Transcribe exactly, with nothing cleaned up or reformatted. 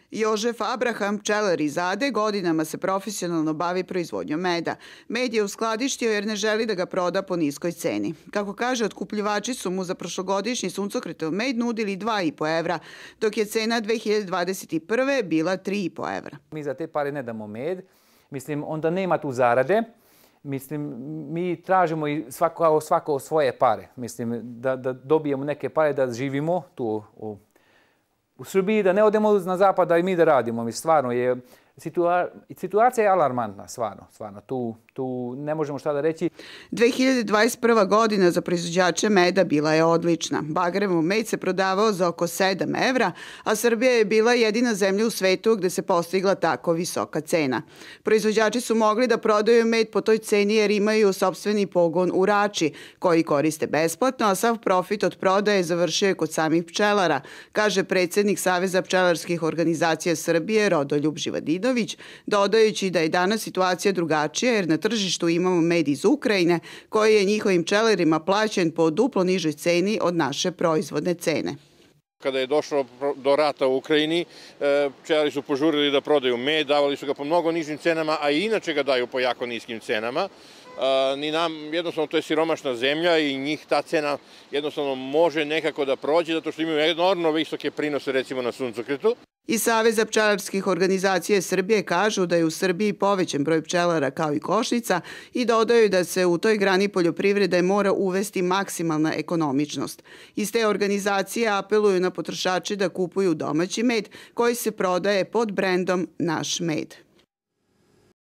Jožef Abraham, pčelar iz Ade, godinama se profesionalno bavi proizvodnjom meda. Med je uskladištio jer ne želi da ga proda po niskoj ceni. Kako kaže, otkupljivači su mu za prošlogodišnji suncokretov med nudili dva i po evra, dok je cena dve hiljade dvadeset prve bila tri i po evra. Mi za te pare ne damo med, mislim, onda nema tu zarade. Mislim, mi tražimo i svako, svako svoje pare. Mislim, da, da dobijemo neke pare da živimo tu u U Srbiji, da ne odemo na zapad, da i mi da radimo. Mi stvarno je, situa, situacija je alarmantna, stvarno. stvarno. Tu, tu ne možemo šta da reći. dve hiljade dvadeset prva godina za proizvođače meda bila je odlična. Bagremov med se prodavao za oko sedam evra, a Srbija je bila jedina zemlja u svetu gde se postigla tako visoka cena. Proizvođači su mogli da prodaju med po toj ceni jer imaju sopstveni pogon u Rači, koji koriste besplatno, a sav profit od prodaje završio je kod samih pčelara, kaže predsjednik Saveza pčelarskih organizacija Srbije Rodoljub Živadinović, dodajući da je danas situacija drugačija jer na tržištu imamo med iz Ukrajine koji je njihovim pčelarima plaćen po duplo nižoj ceni od naše proizvodne cene. Kada je došlo do rata u Ukrajini, pčelari su požurili da prodaju med, davali su ga po mnogo nižim cenama, a i inače ga daju po jako niskim cenama. Ni nam, jednostavno, to je siromašna zemlja i njih ta cena jednostavno može nekako da prođe, zato što imaju enormno visoke prinose, recimo na suncokretu. Iz Saveza pčelarskih organizacija Srbije kažu da je u Srbiji povećan broj pčelara kao i košnica i dodaju da se u toj grani poljoprivrede mora uvesti maksimalna ekonomičnost. Iz te organizacije apeluju na potrošače da kupuju domaći med koji se prodaje pod brendom Naš med.